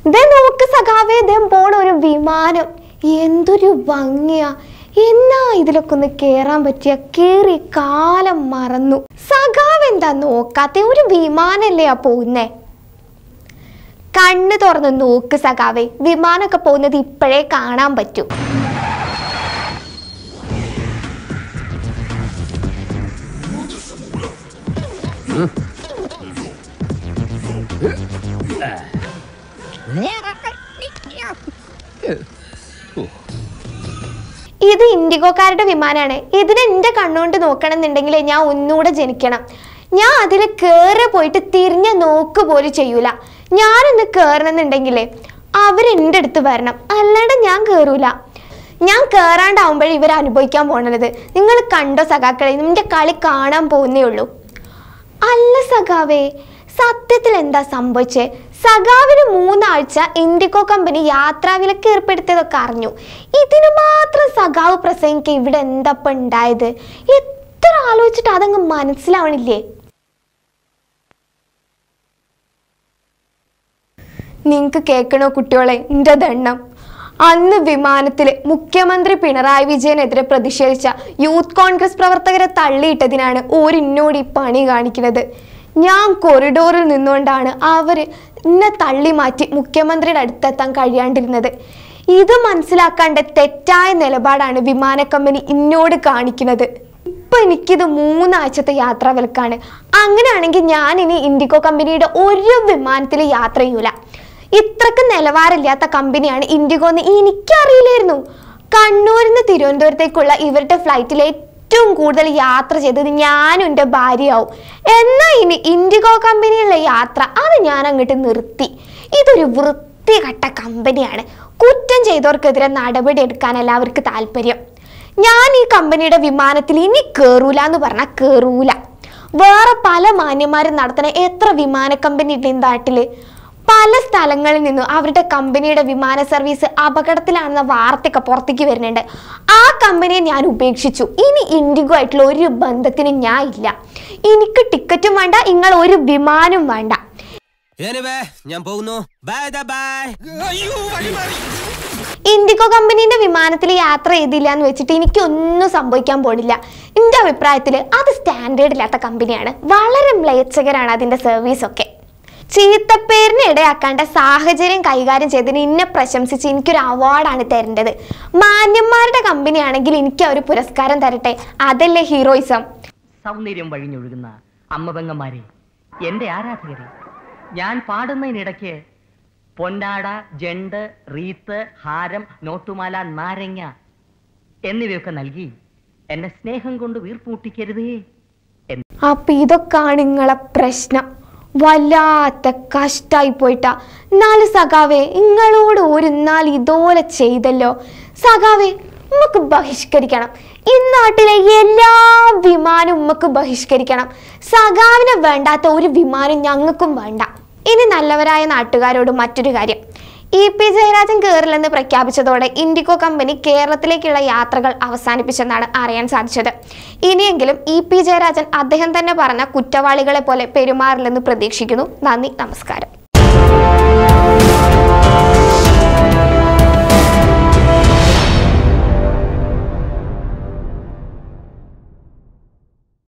ദേ നോക്ക് സഖാവേ, ദേ പോണ ഒരു വിമാനം. എന്തൊരു ഭംഗിയാ. എന്നാ ഇതിലൊക്കെ ഒന്ന് കേറാൻ പറ്റിയ, കേറി കാലം മറന്നു. സഖാവ് എന്താ നോക്കാത്ത? ഒരു വിമാനല്ലേ ആ പോകുന്നേ. കണ്ണ് തുറന്ന് നോക്ക് സഖാവേ, വിമാനമൊക്കെ പോകുന്നത് ഇപ്പോഴേ കാണാൻ പറ്റും. ഇത് ഇൻഡിഗോക്കാരുടെ വിമാനമാണ്. ഇതിനെ എന്റെ കണ്ണുകൊണ്ട് നോക്കണം എന്നുണ്ടെങ്കിൽ ഞാൻ ഒന്നുകൂടെ ജനിക്കണം. ഞാൻ അതിൽ കയറി പോയിട്ട് തിരിഞ്ഞ നോക്ക് പോലും ചെയ്യൂല. ഞാനൊന്ന് കയറണമെന്നുണ്ടെങ്കിലേ അവരെൻ്റെ അടുത്ത് വരണം, അല്ലാണ്ട് ഞാൻ കയറൂല. ഞാൻ കയറാണ്ടാവുമ്പോഴേ ഇവർ അനുഭവിക്കാൻ പോണത്. നിങ്ങൾ കണ്ടോ സഖാക്കളെ? നിന്റെ കളി കാണാൻ പോകുന്നേ ഉള്ളൂ. അല്ല സഖാവേ, സത്യത്തിൽ എന്താ സംഭവിച്ചേ? സഖാവിന് 3 ആഴ്ച ഇൻഡിഗോ കമ്പനി യാത്രാവിലക്ക് ഏർപ്പെടുത്തിയതൊക്കെ അറിഞ്ഞു. ഇതിന് മാത്രം സഖാവ് പ്രസംഗിക്ക ഇവിടെ എന്താ ഉണ്ടായത്? എത്ര ആലോചിച്ചിട്ട് അതങ്ങ് മനസ്സിലാവണില്ലേ? നിങ്ങൾക്ക് കേൾക്കണോ കുട്ടികളെ? എൻ്റെ ദണ്ണം, അന്ന് വിമാനത്തിൽ മുഖ്യമന്ത്രി പിണറായി വിജയനെതിരെ പ്രതിഷേധിച്ച യൂത്ത് കോൺഗ്രസ് പ്രവർത്തകരെ തള്ളിയിട്ടതിനാണ് ഓരിന്നോട് ഈ പണി കാണിക്കുന്നത്. ഞാൻ കൊറിഡോറിൽ നിന്നുകൊണ്ടാണ് അവർ എന്നെ തള്ളി മാറ്റി മുഖ്യമന്ത്രിയുടെ അടുത്തെത്താൻ കഴിയാണ്ടിരുന്നത്. ഇത് മനസ്സിലാക്കാണ്ട് തെറ്റായ നിലപാടാണ് വിമാന കമ്പനി എന്നോട് കാണിക്കുന്നത്. ഇപ്പം എനിക്കിത് 3 ആഴ്ചത്തെ യാത്രാ വിലക്കാണ്. അങ്ങനെയാണെങ്കിൽ ഞാൻ ഇനി ഇൻഡിഗോ കമ്പനിയുടെ ഒരു വിമാനത്തിൽ യാത്ര ചെയ്യൂല. ഇത്രക്ക് നിലവാരമില്ലാത്ത കമ്പനിയാണ് ഇൻഡിഗോ എന്ന് എനിക്കറിയില്ലായിരുന്നു. കണ്ണൂരിൽ നിന്ന് തിരുവനന്തപുരത്തേക്കുള്ള ഇവരുടെ ഫ്ലൈറ്റിൽ ഏറ്റവും കൂടുതൽ യാത്ര ചെയ്തത് ഞാനും എൻ്റെ ഭാര്യയാവും. എന്നാൽ ഇനി ഇൻഡിഗോ കമ്പനിയുള്ള യാത്ര അത് ഞാൻ അങ്ങോട്ട് നിർത്തി. ഇതൊരു വൃത്തികെട്ട കമ്പനിയാണ്. കുറ്റം ചെയ്തവർക്കെതിരെ നടപടി എടുക്കാനല്ല അവർക്ക് താല്പര്യം. ഞാൻ ഈ കമ്പനിയുടെ വിമാനത്തിൽ ഇനി കയറൂല എന്ന് പറഞ്ഞാൽ കയറൂല. വേറെ പല മാന്യന്മാരും നടത്തുന്ന എത്ര വിമാന കമ്പനി ഉണ്ട് ഈ നാട്ടിൽ? പല സ്ഥലങ്ങളിൽ നിന്നും അവരുടെ കമ്പനിയുടെ വിമാന സർവീസ് അപകടത്തിലാണെന്ന വാർത്തയൊക്കെ പുറത്തേക്ക് വരുന്നുണ്ട്. ആ കമ്പനിയെ ഞാൻ ഉപേക്ഷിച്ചു. ഇനി ഇൻഡിഗോ ആയിട്ടുള്ള ഒരു ബന്ധത്തിനും ഞാൻ ഇല്ല. എനിക്ക് ടിക്കറ്റും വേണ്ട, നിങ്ങൾ ഒരു വിമാനം വേണ്ട. ഇൻഡിഗോ കമ്പനീന്റെ വിമാനത്തിൽ യാത്ര ചെയ്തില്ല എന്ന് വെച്ചിട്ട് എനിക്കൊന്നും സംഭവിക്കാൻ പോണില്ല. എൻ്റെ അഭിപ്രായത്തിൽ അത് സ്റ്റാൻഡേർഡ് ഇല്ലാത്ത കമ്പനിയാണ്. വളരെ മ്ലേച്ഛകരാണ് അതിൻ്റെ സർവീസൊക്കെ. ചീത്തപ്പേരിന് ഇടയാക്കാണ്ട സാഹചര്യം കൈകാര്യം ചെയ്തതിന് എന്നെ പ്രശംസിച്ച് എനിക്കൊരു അവാർഡാണ് തരേണ്ടത്. മാന്യന്മാരുടെ കമ്പനി ആണെങ്കിൽ എനിക്ക് ഒരു പുരസ്കാരം തരട്ടെ. അതല്ലേ ഹീറോയിസം? സൗന്ദര്യം വഴിഞ്ഞൊഴുകുന്ന അമ്മപെങ്ങന്മാരെ, എൻ്റെ ആരാധകരെ, ഞാൻ പാടുന്നതിനിടയ്ക്ക് പൊന്നാട, ജണ്ട്, റീത്ത്, ഹാരം, നോട്ടുമാല, നാരങ്ങ എന്നിവയൊക്കെ നൽകി എന്നെ സ്നേഹം കൊണ്ട് വീർപ്പൂട്ടിക്കരുതേ. അപ്പൊ ഇതൊക്കെയാണ് നിങ്ങളെ പ്രശ്നം. വല്ലാത്ത കഷ്ടായി പോയിട്ടാ. എന്നാലും സഖാവേ, നിങ്ങളോട് ഒരു നാൾ ഇതുപോലെ ചെയ്തല്ലോ. സഖാവേ, ഉമ്മക്ക് ബഹിഷ്കരിക്കണം. ഈ നാട്ടിലെ എല്ലാ വിമാനവും ഉമ്മക്ക് ബഹിഷ്കരിക്കണം. സഖാവിനെ വേണ്ടാത്ത ഒരു വിമാനം ഞങ്ങൾക്കും വേണ്ട. ഇനി നല്ലവരായ നാട്ടുകാരോട് മറ്റൊരു കാര്യം. EP ജയരാജൻ കേരളെന്ന് പ്രഖ്യാപിച്ചതോടെ ഇൻഡിഗോ കമ്പനി കേരളത്തിലേക്കുള്ള യാത്രകൾ അവസാനിപ്പിച്ചെന്നാണ് അറിയാൻ സാധിച്ചത്. ഇനിയെങ്കിലും EP ജയരാജൻ അദ്ദേഹം തന്നെ പറഞ്ഞ കുറ്റവാളികളെ പോലെ പെരുമാറില്ലെന്ന് പ്രതീക്ഷിക്കുന്നു. നന്ദി, നമസ്കാരം.